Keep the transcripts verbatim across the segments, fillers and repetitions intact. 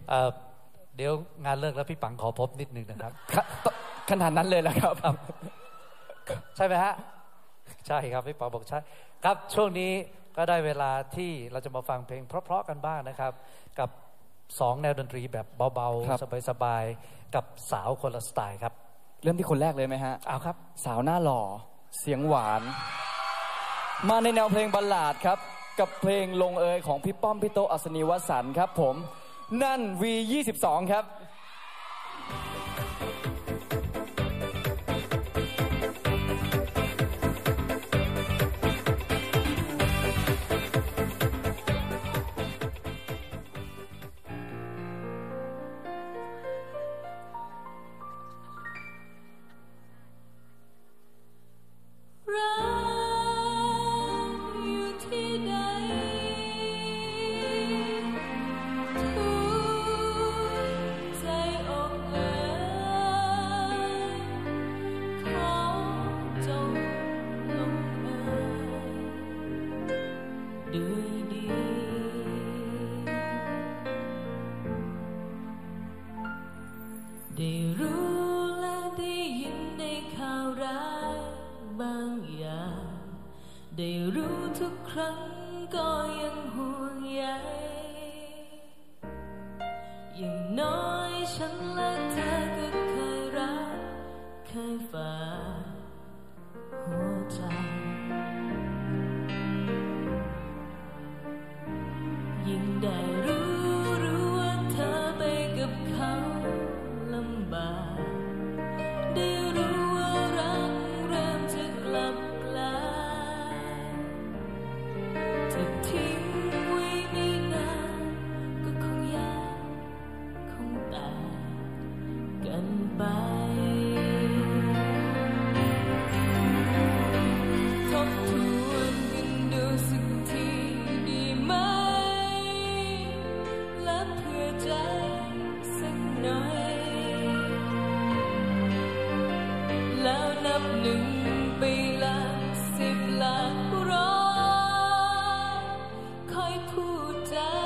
เดี๋ยวงานเลิกแล้วพี่ปังขอพบนิดนึงนะครับขนาดนั้นเลยเหรอครับใช่ไหมฮะใช่ครับพี่ปังบอกใช่ครับช่วงนี้ก็ได้เวลาที่เราจะมาฟังเพลงเพราะๆกันบ้างนะครับกับสองแนวดนตรีแบบเบาๆสบายๆกับสาวคนละสไตล์ครับเริ่มที่คนแรกเลยไหมฮะเอาครับสาวหน้าหล่อเสียงหวานมาในแนวเพลงบัลลาดครับกับเพลงลงเอยของพี่ป้อมพี่โตอัศนีวสันต์ครับผมนั่น วี ยี่สิบสอง ครับได้รู้และได้ยินในข่าวร้ายบางอย่างได้รู้ทุกครั้งก็ยังห่วงใยอย่างน้อยฉันและเธอก็เคยรักเคยฝากหัวใจยิ่งได้รู้รู้ว่าเธอไปกับเขาลำบากได้รู้ว่ารักเริ่มจะกลับกลายจะทิ้งไว้ไม่นานก็คงยากคงแตกกันไปทบทวนกันดูสักทีดีไหมและเพื่อใจสักหน่อยแล้วนับหนึ่งไปละสิบละร้อยค่อยพูดจา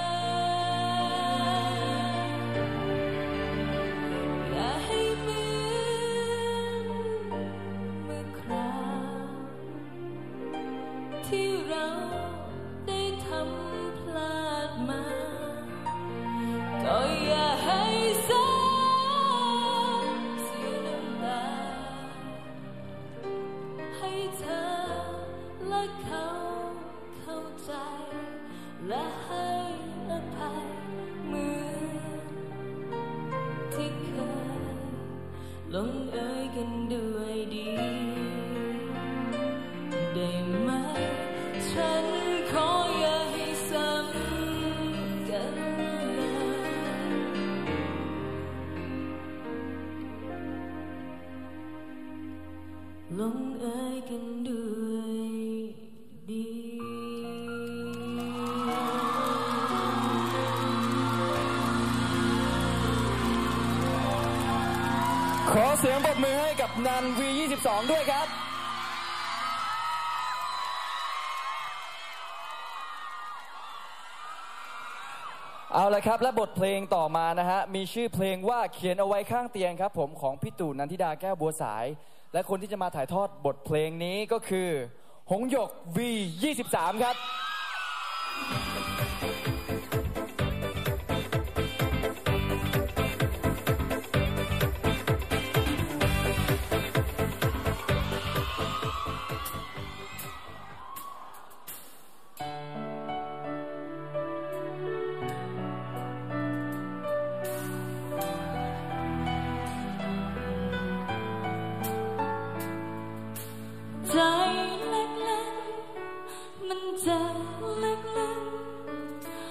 อย่าให้เหมือนเมื่อคราวที่เราได้ทำพลาดมาก็อย่าให้ซ้ำเสียน้ำตาให้เธอและเขาเข้าใจและให้อภัยเหมือนที่เคยลงเอยกันด้วยดีได้ไหมฉันขออย่าให้ซ้ำกันลงเอยกันด้วยดีขอเสียงปรบมือให้กับนัน วี ยี่สิบสอง ด้วยครับเอาละครับและบทเพลงต่อมานะฮะมีชื่อเพลงว่าเขียนเอาไว้ข้างเตียงครับผมของพี่ตู่นันทิดาแก้วบัวสายและคนที่จะมาถ่ายทอดบทเพลงนี้ก็คือหงส์หยก วี ยี่สิบสาม ครับใจเล็กๆมันจะเล็กๆ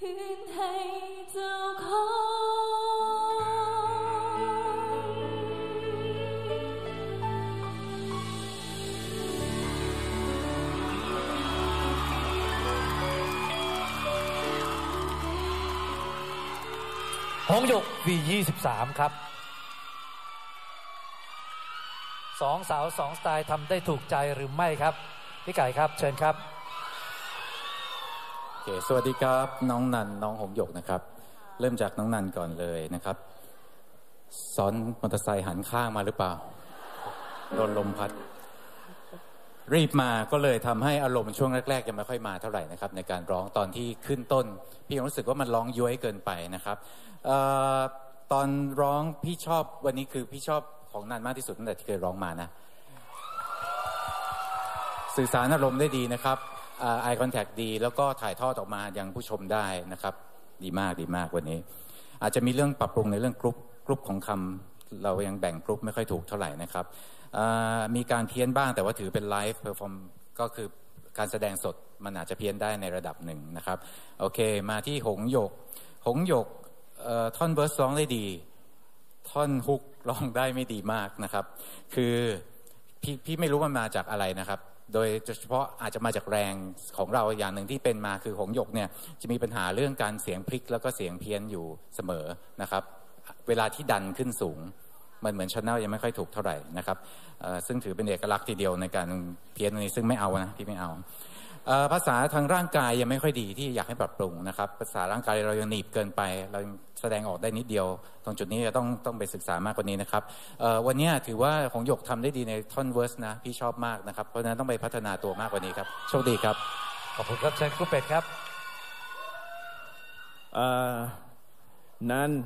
คืนให้เจ้าของหงส์หยก วี ยี่สิบสาม ครับสองสาวสองสไตล์ทำได้ถูกใจหรือไม่ครับพี่ไก่ครับเชิญครับโอเคสวัสดีครับน้องนันน้องหงส์หยกนะครับเริ่มจากน้องนันก่อนเลยนะครับซ้อนมอเตอร์ไซค์หันข้างมาหรือเปล่าโดนลมพัดรีบมาก็เลยทำให้อารมณ์ช่วงแรกๆยังไม่ค่อยมาเท่าไหร่นะครับในการร้องตอนที่ขึ้นต้นพี่ยังรู้สึกว่ามันร้องย้วยเกินไปนะครับเอ่อตอนร้องพี่ชอบวันนี้คือพี่ชอบของนันมากที่สุดตั้งแต่ที่เคยร้องมานะสื่อสารอารมณ์ได้ดีนะครับไอคอนแทคดีแล้วก็ถ่ายทอดออกมายังผู้ชมได้นะครับดีมากดีมากวันนี้อาจจะมีเรื่องปรับปรุงในเรื่องกรุ๊ปกรุ๊ปของคำเรายังแบ่งกรุ๊ปไม่ค่อยถูกเท่าไหร่นะครับมีการเพี้ยนบ้างแต่ว่าถือเป็นไลฟ์เพอร์ฟอร์มก็คือการแสดงสดมันอาจจะเพี้ยนได้ในระดับหนึ่งนะครับโอเคมาที่หงส์หยกหงส์หยกท่อนเวิร์สร้องได้ดีท่อนฮุกร้องได้ไม่ดีมากนะครับคือพี่พี่ไม่รู้มันมาจากอะไรนะครับโดยเฉพาะอาจจะมาจากแรงของเราอย่างหนึ่งที่เป็นมาคือหงส์หยกเนี่ยจะมีปัญหาเรื่องการเสียงพลิกแล้วก็เสียงเพี้ยนอยู่เสมอนะครับเวลาที่ดันขึ้นสูงมันเหมือนชันแนลยังไม่ค่อยถูกเท่าไหร่นะครับซึ่งถือเป็นเอกลักษณ์ทีเดียวในการเพี้ยนนี้ซึ่งไม่เอานะพี่ไม่เอาภาษาทางร่างกายยังไม่ค่อยดีที่อยากให้ปรับปรุงนะครับภาษาร่างกายเรายังหนีบเกินไปเราแสดงออกได้นิดเดียวตรงจุดนี้จะต้องต้องไปศึกษามากกว่านี้นะครับวันนี้ถือว่าหงส์หยกทำได้ดีในท่อนเวิร์สนะพี่ชอบมากนะครับเพราะฉะนั้นต้องไปพัฒนาตัวมากกว่านี้ครับโชคดีครับขอบคุณครับเชิญครูเป็ดครับนั้น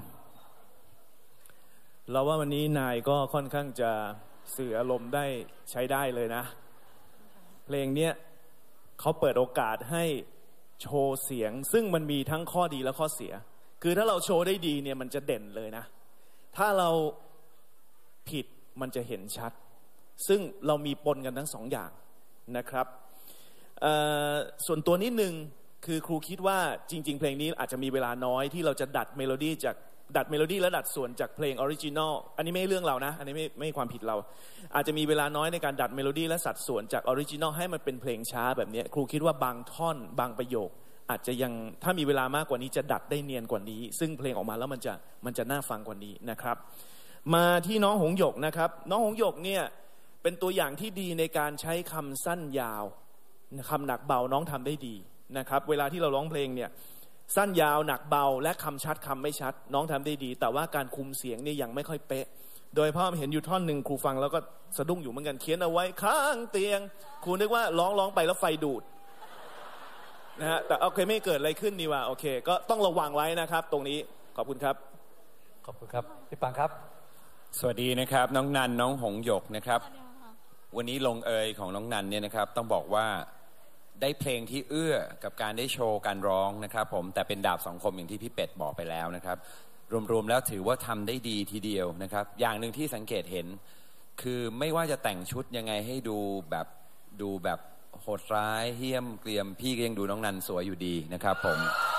เราว่าวันนี้นายก็ค่อนข้างจะสื่ออารมณ์ได้ใช้ได้เลยนะเพลงเนี้ยเขาเปิดโอกาสให้โชว์เสียงซึ่งมันมีทั้งข้อดีและข้อเสียคือถ้าเราโชว์ได้ดีเนี่ยมันจะเด่นเลยนะถ้าเราผิดมันจะเห็นชัดซึ่งเรามีปนกันทั้งสองอย่างนะครับส่วนตัวนิดนึงคือครูคิดว่าจริงๆเพลงนี้อาจจะมีเวลาน้อยที่เราจะดัดเมโลดี้จากดัดเมโลดี้และดัดส่วนจากเพลงออริจินอลอันนี้ไม่เรื่องเรานะอันนี้ไม่ไม่ความผิดเราอาจจะมีเวลาน้อยในการดัดเมโลดี้และสัดส่วนจากออริจินอลให้มันเป็นเพลงช้าแบบนี้ครูคิดว่าบางท่อนบางประโยคอาจจะยังถ้ามีเวลามากกว่านี้จะดัดได้เนียนกว่านี้ซึ่งเพลงออกมาแล้วมันจะมันจะน่าฟังกว่านี้นะครับมาที่น้องหงส์หยกนะครับน้องหงส์หยกเนี่ยเป็นตัวอย่างที่ดีในการใช้คำสั้นยาวคำหนักเบาน้องทำได้ดีนะครับเวลาที่เราร้องเพลงเนี่ยสั้นยาวหนักเบาและคำชัดคำไม่ชัดน้องทำได้ดีแต่ว่าการคุมเสียงนี่ยังไม่ค่อยเป๊ะโดยเพราะเห็นอยู่ท่อนหนึ่งครูฟังแล้วก็สะดุ้งอยู่เหมือนกันเขียนเอาไว้ข้างเตียงครูนึกว่าร้องร้องไปแล้วไฟดูดนะฮะแต่โอเคไม่เกิดอะไรขึ้นนี่ว่าโอเคก็ต้องระวังไว้นะครับตรงนี้ขอบคุณครับขอบคุณครับพี่ปังครับสวัสดีนะครับน้องนันน้องหงส์หยกนะครับวันนี้ลงเอยของน้องนันเนี่ยนะครับต้องบอกว่าได้เพลงที่เอื้อกับการได้โชว์การร้องนะครับผมแต่เป็นดาบสองคมอย่างที่พี่เป็ดบอกไปแล้วนะครับรวมๆแล้วถือว่าทำได้ดีทีเดียวนะครับอย่างหนึ่งที่สังเกตเห็นคือไม่ว่าจะแต่งชุดยังไงให้ดูแบบดูแบบโหดร้ายเหี้ยมเกรียมพี่ก็ยังดูน้องนันสวยอยู่ดีนะครับผม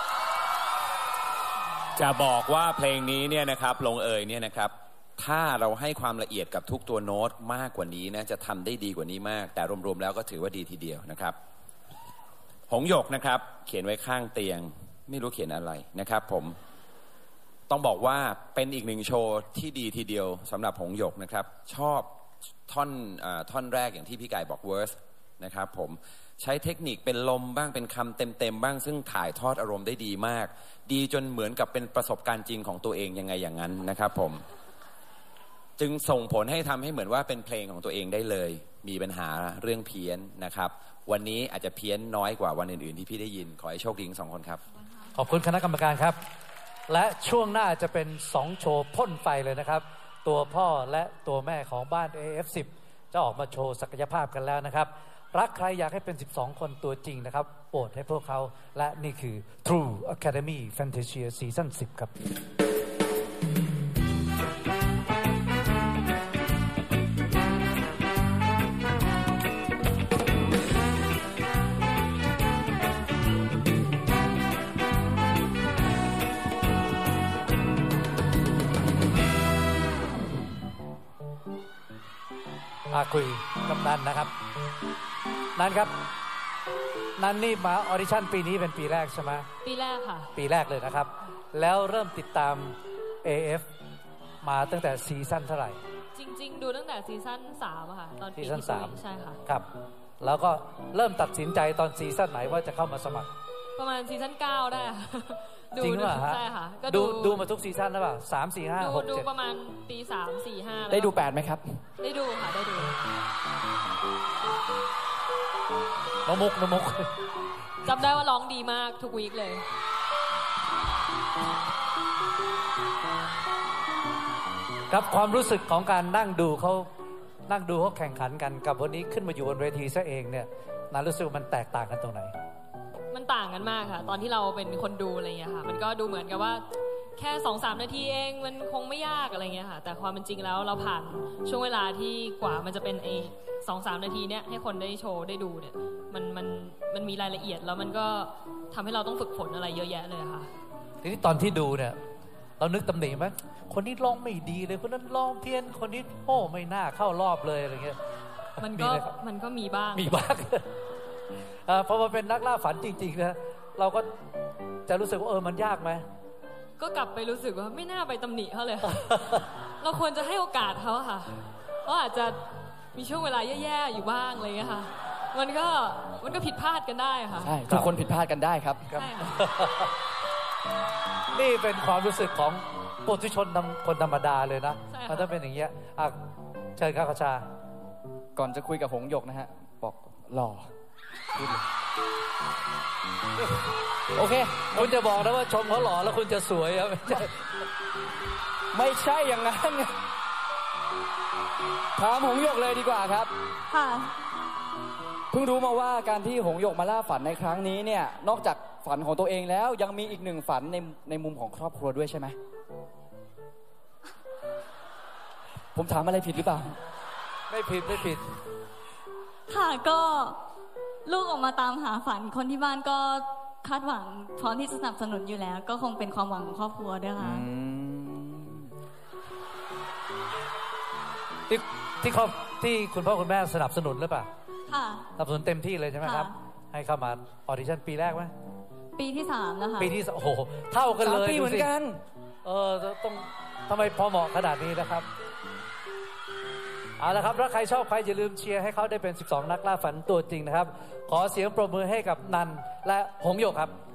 จะบอกว่าเพลงนี้เนี่ยนะครับลงเอยเนี่ยนะครับถ้าเราให้ความละเอียดกับทุกตัวโน้ตมากกว่านี้นะจะทำได้ดีกว่านี้มากแต่รวมๆแล้วก็ถือว่าดีทีเดียวนะครับหงส์หยกนะครับเขียนไว้ข้างเตียงไม่รู้เขียนอะไรนะครับผมต้องบอกว่าเป็นอีกหนึ่งโชว์ที่ดีทีเดียวสำหรับหงส์หยกนะครับชอบท่อนอ่าท่อนแรกอย่างที่พี่กายบอกเวิร์สนะครับผมใช้เทคนิคเป็นลมบ้างเป็นคำเต็มๆบ้างซึ่งถ่ายทอดอารมณ์ได้ดีมากดีจนเหมือนกับเป็นประสบการณ์จริงของตัวเองยังไงอย่างนั้นนะครับผมจึงส่งผลให้ทำให้เหมือนว่าเป็นเพลงของตัวเองได้เลยมีปัญหาเรื่องเพี้ยนนะครับวันนี้อาจจะเพี้ยนน้อยกว่าวันอื่นๆที่พี่ได้ยินขอให้โชคดีทั้งสองคนครับขอบคุณคณะกรรมการครับและช่วงหน้าจะเป็นสองโชว์พ่นไฟเลยนะครับตัวพ่อและตัวแม่ของบ้าน เอ เอฟ สิบ จะออกมาโชว์ศักยภาพกันแล้วนะครับรักใครอยากให้เป็นสิบสองคนตัวจริงนะครับโปรดให้พวกเขาและนี่คือ True Academy Fantasia Season สิบครับอาคุยกับนันนะครับนันครับนันนี่มาออดิชั่นปีนี้เป็นปีแรกใช่ไหมปีแรกค่ะปีแรกเลยนะครับแล้วเริ่มติดตาม เอ เอฟ มาตั้งแต่ซีซั่นเท่าไหร่จริงๆดูตั้งแต่ซีซั่นสามอะค่ะตอนซีซั่นสามใช่ค่ะครับแล้วก็เริ่มตัดสินใจตอนซีซั่นไหนว่าจะเข้ามาสมัครประมาณซีซั่นเก้าได้จริงเหรอฮะใช่ค่ะก็ดูดูมาทุกซีซั่นหรือเปล่าสามสี่ห้าหกเจ็ดดูประมาณปีสามสี่ห้าได้ดูแปดไหมครับได้ดูค่ะได้ดูน้องมุกน้องมุกจำได้ว่าร้องดีมากทุกวีคเลยครับความรู้สึกของการนั่งดูเขานั่งดูเขาแข่งขันกันกับวันนี้ขึ้นมาอยู่บนเวทีซะเองเนี่ยน่ารู้สึกมันแตกต่างกันตรงไหนมันต่างกันมากค่ะตอนที่เราเป็นคนดูอะไรอย่างเงี้ยค่ะมันก็ดูเหมือนกับว่าแค่ สองสาม นาทีเองมันคงไม่ยากอะไรเงี้ยค่ะแต่ความเป็นจริงแล้วเราผ่านช่วงเวลาที่กว่ามันจะเป็นเอสองสามนาทีเนี้ยให้คนได้โชว์ได้ดูเนี่ยมันมันมันมีรายละเอียดแล้วมันก็ทำให้เราต้องฝึกฝนอะไรเยอะแยะเลยค่ะทีนี้ตอนที่ดูเนี่ยเรานึกตำหนิไหมคนนี้ร้องไม่ดีเลยคนนั้นร้องเพี้ยนคนนี้โอ้ไม่น่าเข้ารอบเลยอะไรเงี้ยมันก็มันก็มีบ้างมีบ้างพอมาเป็นนักล่าฝันจริงๆนะเราก็จะรู้สึกว่าเออมันยากไหมก็กลับไปรู้สึกว่าไม่น่าไปตำหนิเขาเลยเราควรจะให้โอกาสเขาค่ะเขาอาจจะมีช่วงเวลาแย่ๆอยู่บ้างอะไรเงี้ยค่ะมันก็มันก็ผิดพลาดกันได้ค่ะใช่ทุกคนผิดพลาดกันได้ครับใช่ค่ะนี่เป็นความรู้สึกของปุถุชนคนธรรมดาเลยนะมันต้องเป็นอย่างเงี้ยอ่ะเชิญครับกชาก่อนจะคุยกับหงหยกนะฮะบอกหล่อโอเคคุณจะบอกนะว่าชมเขาหล่อแล้วคุณจะสวยอ่ะไม่ใช่ไม่ใช่อย่างนั้นถามหงหยกเลยดีกว่าครับค่ะเพิ่งรู้มาว่าการที่หงหยกมาล่าฝันในครั้งนี้เนี่ยนอกจากฝันของตัวเองแล้วยังมีอีกหนึ่งฝันในในมุมของครอบครัวด้วยใช่ไหมผมถามอะไรผิดหรือเปล่าไม่ผิดไม่ผิดค่ะก็ลูกออกมาตามหาฝันคนที่บ้านก็คาดหวังพร้อมที่จะสนับสนุนอยู่แล้วก็คงเป็นความหวังของครอบครัวด้วยค่ะที่ที่ครอบที่คุณพ่อคุณแม่สนับสนุนหรือเปล่าค่ะสนับสนุนเต็มที่เลยใช่ไหมครับให้เข้ามาออดิชั่นปีแรกไหมปีที่สามแล้วค่ะปีที่โอ้โหเท่ากันเลยปีเหมือนกันเออต้องทำไมพอเหมาะขนาดนี้นะครับเอาละครับถ้าใครชอบใครอย่าลืมเชียร์ให้เขาได้เป็นสิบสองนักล่าฝันตัวจริงนะครับขอเสียงปรบมือให้กับนันและหงหยกครับ